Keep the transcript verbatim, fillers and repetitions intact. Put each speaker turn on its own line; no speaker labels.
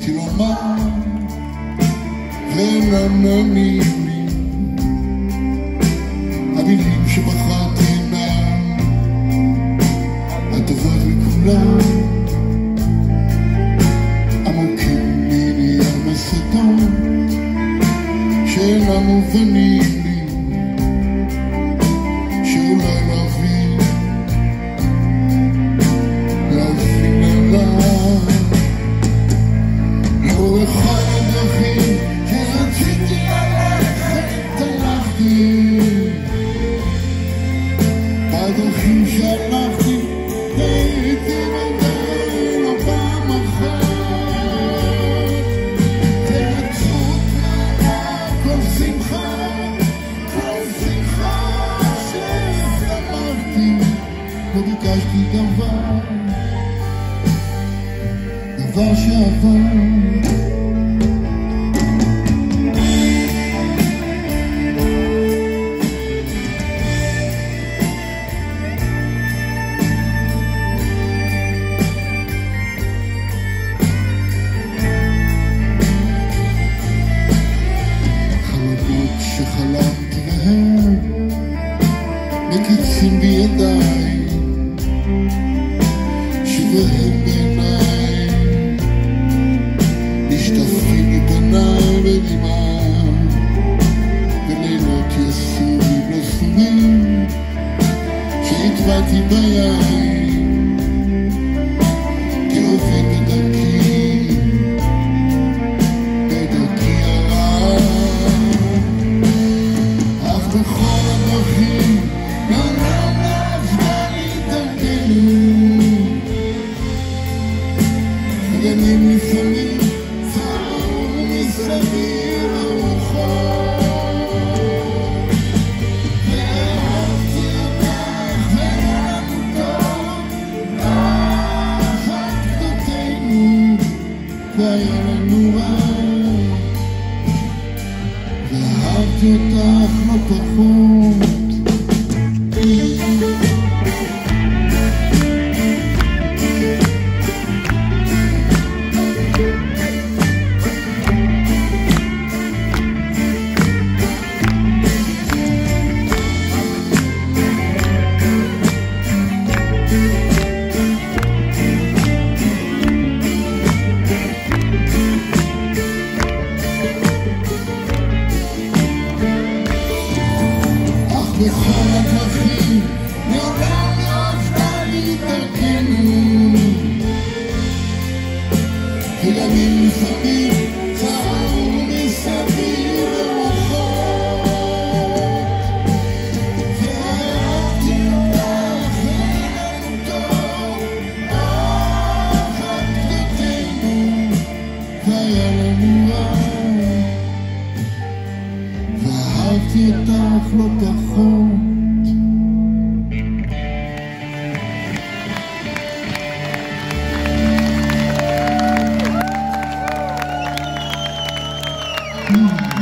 רציתי לומר ואינם נעמים לי, המילים שבחרתי אינם הטובות מכולם, עמוקים לי ים הסתום שאינם מובנים לי, שאולי להבין להבין עליו לאורך הדרכים שרציתי ללכת הלכתי, בדרכים שהלכתי הייתי מדי לא פעם אחת, תעצות מעלה כל שמחה, כל שמחה ששמחתי, לא ביקשתי דבר, דבר שעבר. שחלמתי להם מקיצים בידיי, שבריהם בעיניי משתפים מפניי בדמעה, ולילות יסו מבלסמים שהטבעתי ביין, כעובד בדרכי בדרכי הרע, בכל הדרכים מעולם להצבע להתארגנו, ימים לפעמים צרו מסביב הרוחות, ואהבתי אותך והיה לנו טוב, אהבת גדותינו והיה לנו רע, ואהבתי אותך לא פחות. בכל הדרכים מעולם לא עזבה לי דרכנו, וימים לפעמים צרו מסביב הרוחות, ואהבתי אותך והיה לנו טוב, אהבת גדותינו והיה לנו רע, ואהבתי אותך לא פחות. Mm.